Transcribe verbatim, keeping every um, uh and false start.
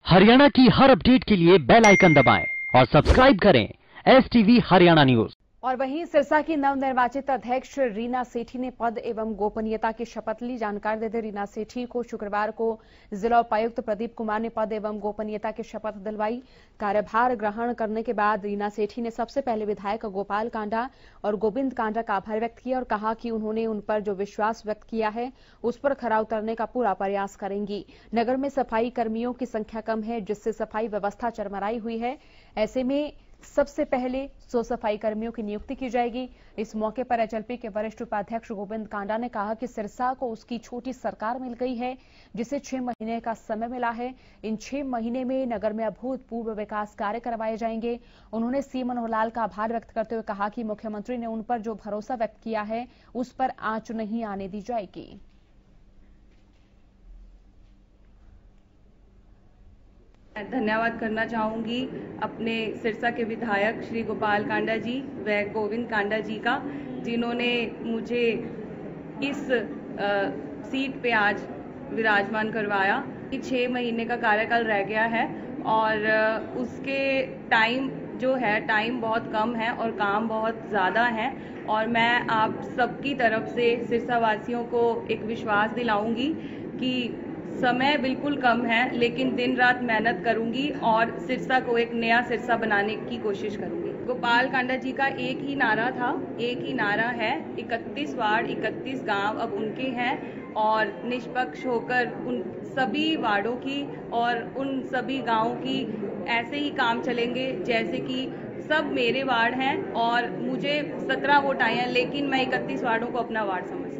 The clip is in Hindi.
हरियाणा की हर अपडेट के लिए बेल आइकन दबाएं और सब्सक्राइब करें एस टीवी हरियाणा न्यूज। और वहीं सिरसा की नवनिर्वाचित अध्यक्ष रीना सेठी ने पद एवं गोपनीयता की शपथ ली। जानकारी देते रीना सेठी को शुक्रवार को जिला उपायुक्त प्रदीप कुमार ने पद एवं गोपनीयता की शपथ दिलवाई। कार्यभार ग्रहण करने के बाद रीना सेठी ने सबसे पहले विधायक गोपाल कांडा और गोविंद कांडा का आभार व्यक्त किया और कहा कि उन्होंने उन पर जो विश्वास व्यक्त किया है उस पर खरा उतरने का पूरा प्रयास करेंगी। नगर में सफाई कर्मियों की संख्या कम है, जिससे सफाई व्यवस्था चरमराई हुई है। ऐसे में सबसे पहले सौ सफाई कर्मियों की नियुक्ति की जाएगी। इस मौके पर एचएलपी के वरिष्ठ उपाध्यक्ष गोविंद कांडा ने कहा कि सिरसा को उसकी छोटी सरकार मिल गई है, जिसे छह महीने का समय मिला है। इन छह महीने में नगर में अभूतपूर्व विकास कार्य करवाए जाएंगे। उन्होंने सी मनोहर लाल का आभार व्यक्त करते हुए कहा कि मुख्यमंत्री ने उन पर जो भरोसा व्यक्त किया है उस पर आंच नहीं आने दी जाएगी। धन्यवाद करना चाहूंगी अपने सिरसा के विधायक श्री गोपाल कांडा जी व गोविंद कांडा जी का, जिन्होंने मुझे इस आ, सीट पे आज विराजमान करवाया। छह महीने का कार्यकाल रह गया है और आ, उसके टाइम जो है टाइम बहुत कम है और काम बहुत ज़्यादा है, और मैं आप सबकी तरफ से सिरसा वासियों को एक विश्वास दिलाऊंगी कि समय बिल्कुल कम है, लेकिन दिन रात मेहनत करूंगी और सिरसा को एक नया सिरसा बनाने की कोशिश करूंगी। गोपाल कांडा जी का एक ही नारा था, एक ही नारा है, इकतीस वार्ड इकतीस गांव अब उनके हैं और निष्पक्ष होकर उन सभी वार्डों की और उन सभी गांवों की ऐसे ही काम चलेंगे जैसे कि सब मेरे वार्ड हैं। और मुझे सत्रह वोट आए हैं, लेकिन मैं इकतीस वार्डों को अपना वार्ड समझती हूँ।